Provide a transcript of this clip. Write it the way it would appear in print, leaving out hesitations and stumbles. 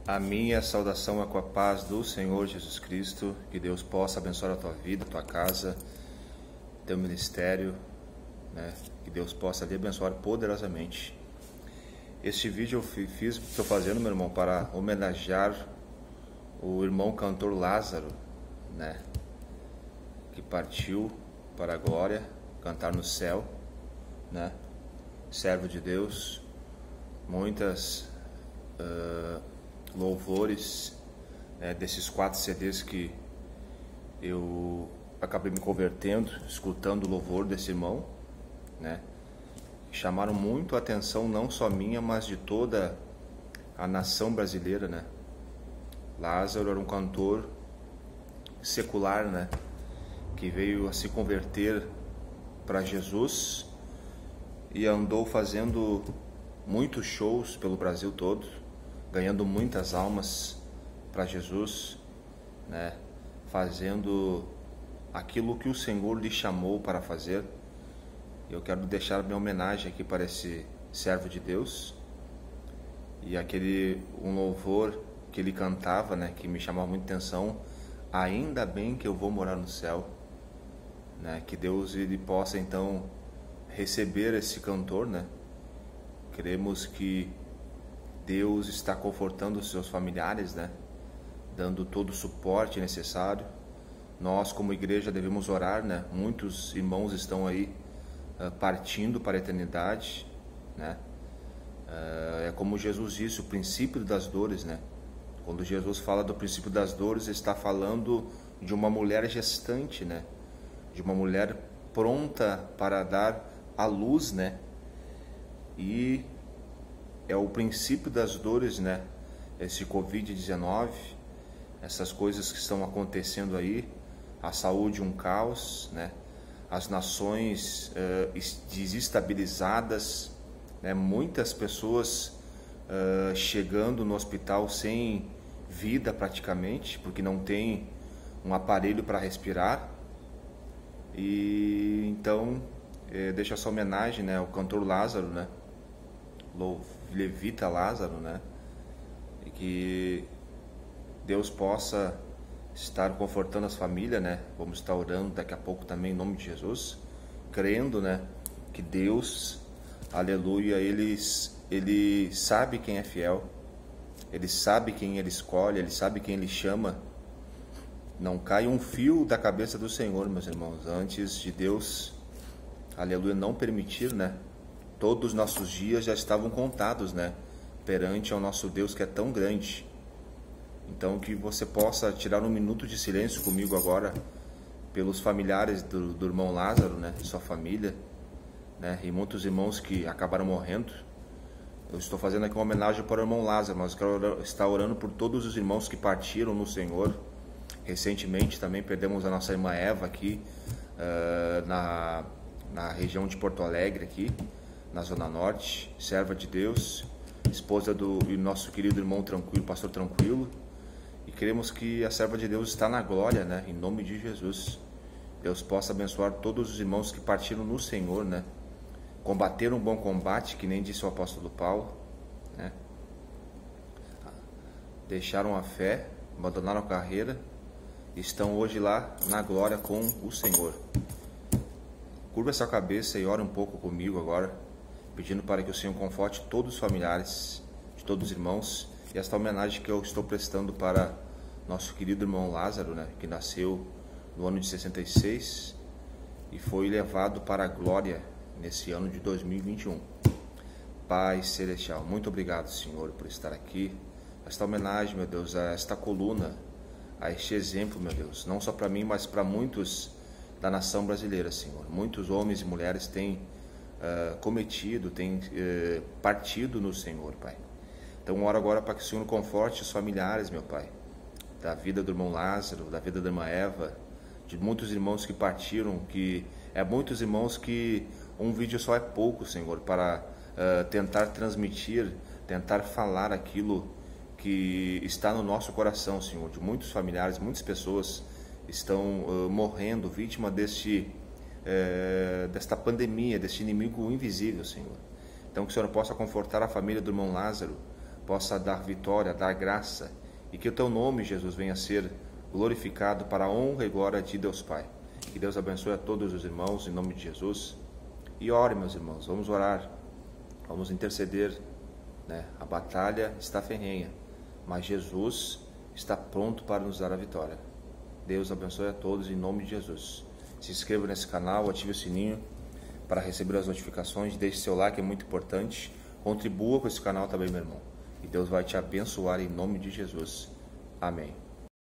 A minha saudação é com a paz do Senhor Jesus Cristo, que Deus possa abençoar a tua vida, a tua casa, teu ministério, né? Que Deus possa lhe abençoar poderosamente. Este vídeo eu estou fazendo, meu irmão, para homenagear o irmão cantor Lázaro, né? Que partiu para a glória, cantar no céu, né? Servo de Deus, muitas louvores, desses 4 CDs que eu acabei me convertendo, escutando o louvor desse irmão, né? Chamaram muito a atenção, não só minha, mas de toda a nação brasileira, né? Lázaro era um cantor secular, né? Que veio a se converter para Jesus e andou fazendo muitos shows pelo Brasil todo, ganhando muitas almas para Jesus, né? Fazendo aquilo que o Senhor lhe chamou para fazer. Eu quero deixar minha homenagem aqui para esse servo de Deus e um louvor que ele cantava, né? Que me chamava muita atenção. Ainda bem que eu vou morar no céu, né? Que Deus ele possa então receber esse cantor, né? Queremos que Deus está confortando os seus familiares, né? Dando todo o suporte necessário. Nós, como igreja, devemos orar, né? Muitos irmãos estão aí partindo para a eternidade, né? É como Jesus disse, o princípio das dores, né? Quando Jesus fala do princípio das dores, ele está falando de uma mulher gestante, né? De uma mulher pronta para dar à luz, né? E é o princípio das dores, né? Esse Covid-19, essas coisas que estão acontecendo aí, a saúde um caos, né? As nações desestabilizadas, né? Muitas pessoas chegando no hospital sem vida praticamente, porque não tem um aparelho para respirar. E então deixa essa homenagem, né? Ao cantor Lázaro, né? Levita Lázaro, né? E que Deus possa estar confortando as famílias, né? Vamos estar orando daqui a pouco também em nome de Jesus, crendo, né? Que Deus, aleluia, Ele sabe quem é fiel, Ele sabe quem Ele escolhe, Ele sabe quem Ele chama. Não cai um fio da cabeça do Senhor, meus irmãos, antes de Deus, aleluia, não permitir, né? Todos os nossos dias já estavam contados, né? Perante ao nosso Deus que é tão grande. Então que você possa tirar um minuto de silêncio comigo agora pelos familiares do irmão Lázaro, né? Sua família, né? E muitos irmãos que acabaram morrendo. Eu estou fazendo aqui uma homenagem para o irmão Lázaro, mas eu quero estar orando por todos os irmãos que partiram no Senhor. Recentemente também perdemos a nossa irmã Eva aqui na região de Porto Alegre aqui, na Zona Norte, serva de Deus, esposa do nosso querido irmão Tranquilo, pastor Tranquilo, e queremos que a serva de Deus está na glória, né? Em nome de Jesus. Deus possa abençoar todos os irmãos que partiram no Senhor, né? Combateram um bom combate, que nem disse o apóstolo Paulo, né? Deixaram a fé, abandonaram a carreira, estão hoje lá na glória com o Senhor. Curva essa cabeça e ora um pouco comigo agora, pedindo para que o Senhor conforte todos os familiares, de todos os irmãos, e esta homenagem que eu estou prestando para nosso querido irmão Lázaro, né, que nasceu no ano de 66 e foi levado para a glória nesse ano de 2021. Pai Celestial, muito obrigado, Senhor, por estar aqui. Esta homenagem, meu Deus, a esta coluna, a este exemplo, meu Deus, não só para mim, mas para muitos da nação brasileira, Senhor. Muitos homens e mulheres têm têm partido no Senhor, Pai. Então, oro agora para que o Senhor conforte os familiares, meu Pai, da vida do irmão Lázaro, da vida da irmã Eva, de muitos irmãos que partiram, muitos irmãos que um vídeo só é pouco, Senhor, para tentar transmitir, tentar falar aquilo que está no nosso coração, Senhor, de muitos familiares, muitas pessoas estão morrendo, vítima desta pandemia, deste inimigo invisível, Senhor. Então que o Senhor possa confortar a família do irmão Lázaro, possa dar vitória, dar graça, e que o teu nome, Jesus, venha a ser glorificado para a honra e glória de Deus Pai. Que Deus abençoe a todos os irmãos, em nome de Jesus. E ore, meus irmãos, vamos orar, vamos interceder, né? A batalha está ferrenha, mas Jesus está pronto para nos dar a vitória. Deus abençoe a todos, em nome de Jesus. Se inscreva nesse canal, ative o sininho para receber as notificações, deixe seu like, é muito importante. Contribua com esse canal também, meu irmão. E Deus vai te abençoar em nome de Jesus. Amém.